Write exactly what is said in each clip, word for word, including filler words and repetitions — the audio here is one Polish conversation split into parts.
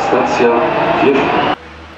Stacja pierwsza.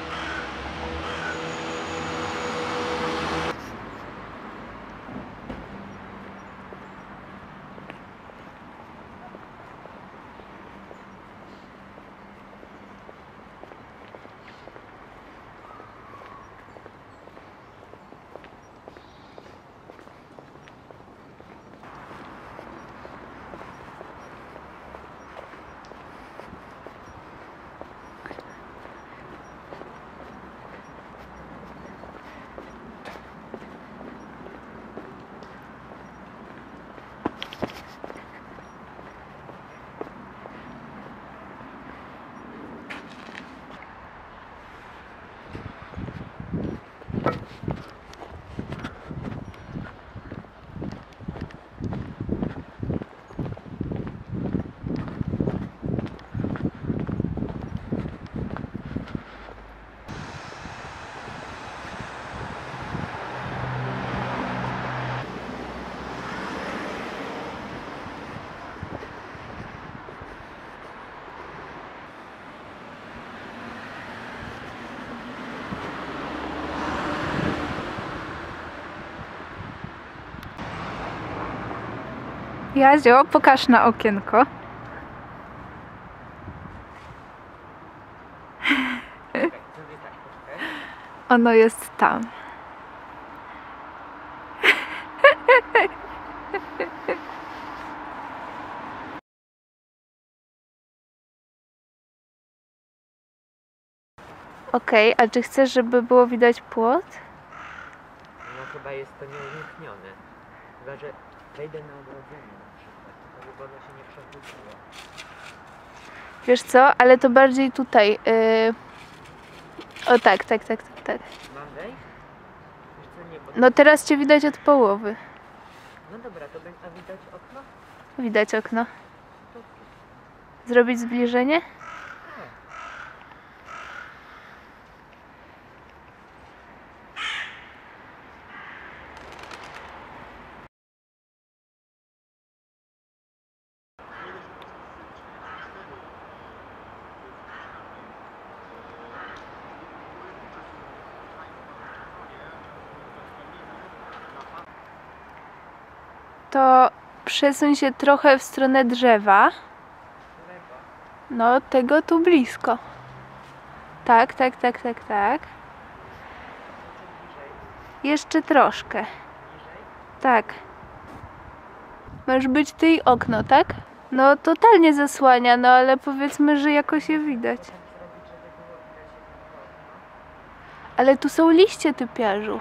Jadzio, pokaż na okienko. Ono jest tam. Okej, okay, a czy chcesz, żeby było widać płot? No chyba jest to nieuniknione. Chyba, że wejdę na ogrodzenie na przykład, żeby ono się nie przewróciło. Wiesz co, ale to bardziej tutaj. Yy... O tak, tak, tak, tak, tak. Mam wejść? Wiesz co, nie, bo... No teraz cię widać od połowy. No dobra, to będzie... A widać okno? Widać okno. Zrobić zbliżenie? To przesuń się trochę w stronę drzewa. No, tego tu blisko. Tak, tak, tak, tak, tak. Jeszcze troszkę. Tak. Masz być ty i okno, tak? No, totalnie zasłania, no ale powiedzmy, że jakoś je widać. Ale tu są liście, typiarzu.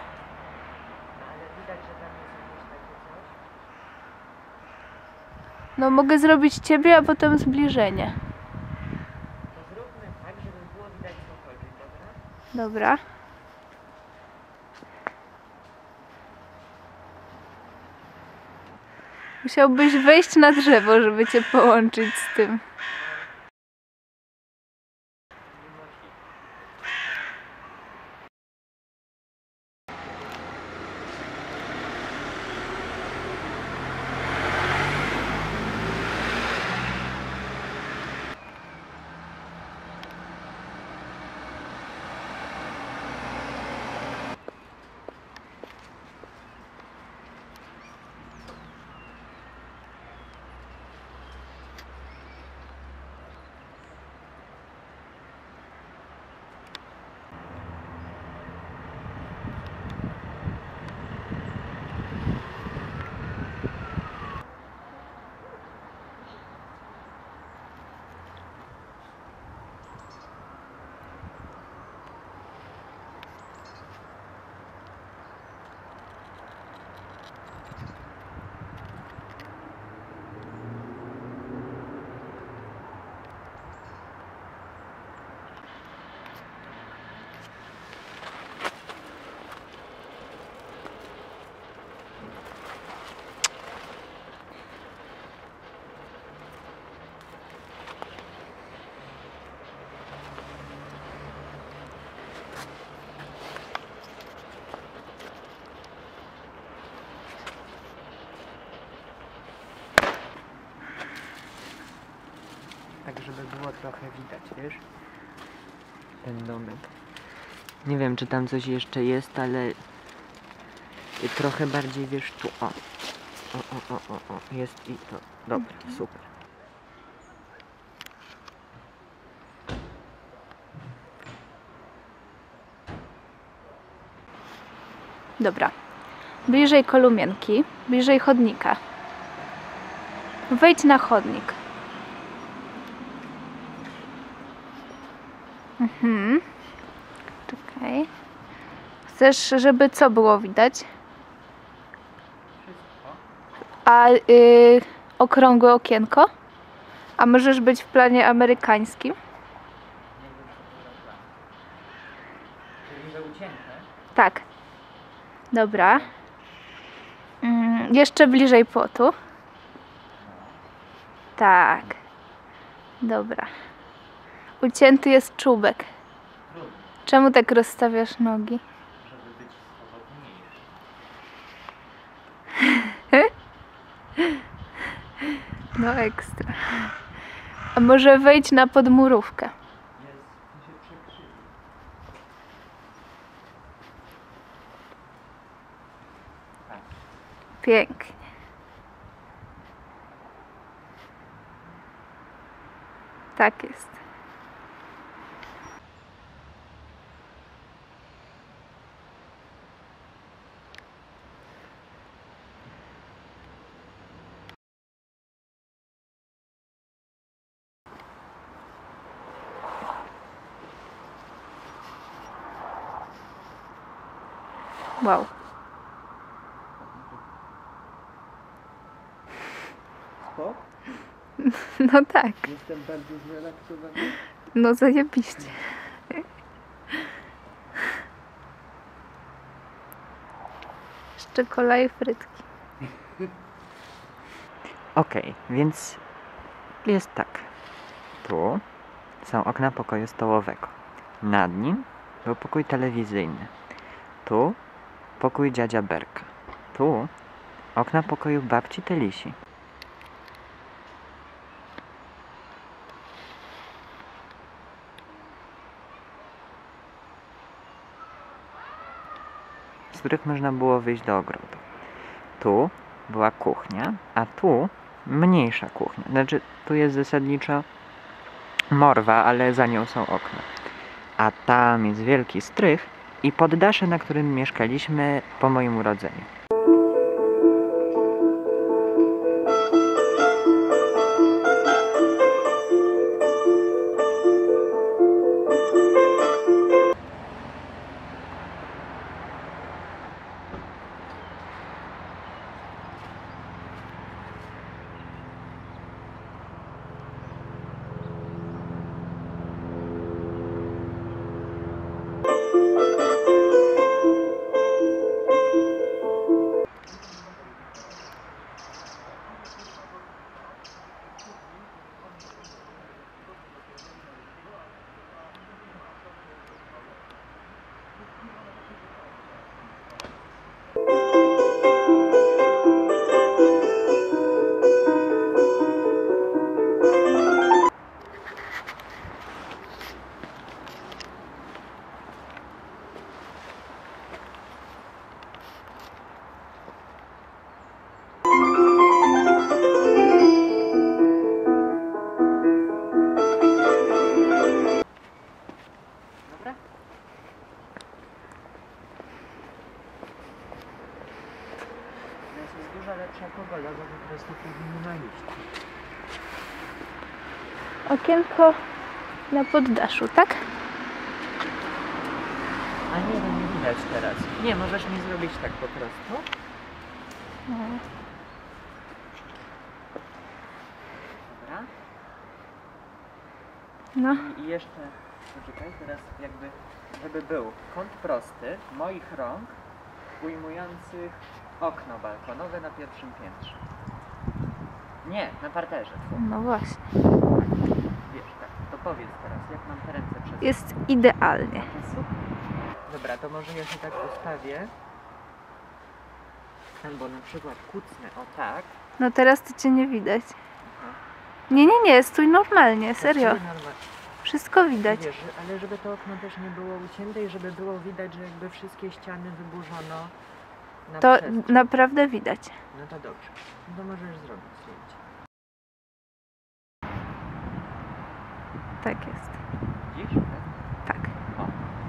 No mogę zrobić ciebie, a potem zbliżenie. To zróbmy tak, żeby było widać co chodzi, dobra? Dobra. Musiałbyś wejść na drzewo, żeby cię połączyć z tym. Tak, żeby było trochę widać, wiesz? ten domek. Nie wiem, czy tam coś jeszcze jest, ale trochę bardziej, wiesz, tu, o. O, o, o, o, o, jest i to. Dobra, super. Dobra. Bliżej kolumienki, bliżej chodnika. Wejdź na chodnik. Mhm. Czekaj. Chcesz, żeby co było widać? Wszystko. A y, okrągłe okienko? A możesz być w planie amerykańskim? Nie wiem, co to za plan. Czyli, że ucięte? Tak. Dobra. Mm, jeszcze bliżej płotu. Tak. Dobra. Ucięty jest czubek. Trudno, Czemu tak rozstawiasz nogi? żeby być swobodniejszy. No ekstra. A może wejdź na podmurówkę? Jest, to się przekrzywi. Tak. Pięknie. Tak jest. Wow. Spok? No tak. Jestem bardzo zrelaksowany. No zajebiście. Jeszcze kola i frytki. Okej, okay, więc jest tak. Tu są okna pokoju stołowego. Nad nim był pokój telewizyjny. Tu pokój dziadzia Berka. Tu okna pokoju babci Telisi. Z których można było wyjść do ogrodu. Tu była kuchnia, a tu mniejsza kuchnia. Znaczy, tu jest zasadniczo morwa, ale za nią są okna. A tam jest wielki strych i poddasze, na którym mieszkaliśmy po moim urodzeniu. Lepsza pogoda, bo po prostu powinno iść. Okienko na poddaszu, tak? A nie, no nie widać teraz. Nie, możesz mi zrobić tak po prostu. No. Dobra. No. I, I jeszcze, poczekaj, teraz jakby, żeby był kąt prosty moich rąk ujmujących okno balkonowe na pierwszym piętrze. Nie, na parterze. No właśnie. Wiesz, tak, to powiedz teraz, jak mam te ręce przez... Jest idealnie. Super. Dobra, to może ja się tak ustawię. Albo na przykład kucnę o tak. No teraz to cię nie widać. Aha. Nie, nie, nie, stój normalnie, serio. Tak, normalnie. Wszystko widać. Wiesz, że- ale żeby to okno też nie było ucięte i żeby było widać, że jakby wszystkie ściany wyburzono na To przestrzeń. naprawdę widać. No to dobrze. No to możesz zrobić zdjęcie. Tak jest. Widzisz? Tak. O.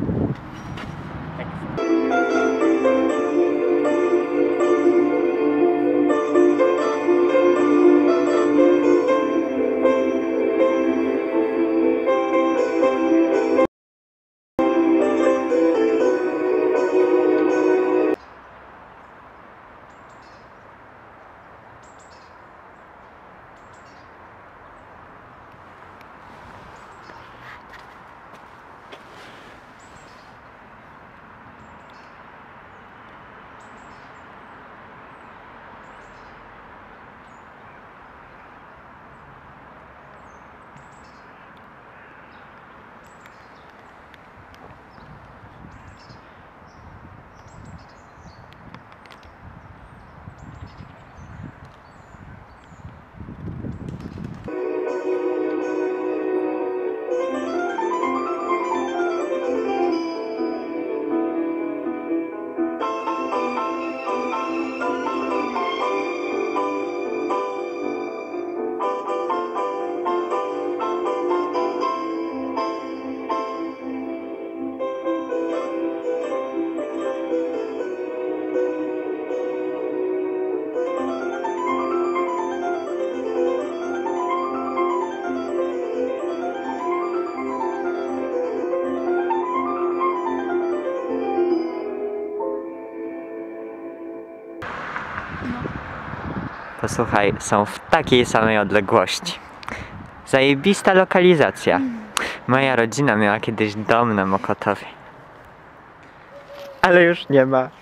Posłuchaj, są w takiej samej odległości. Zajebista lokalizacja. Moja rodzina miała kiedyś dom na Mokotowie. Ale już nie ma.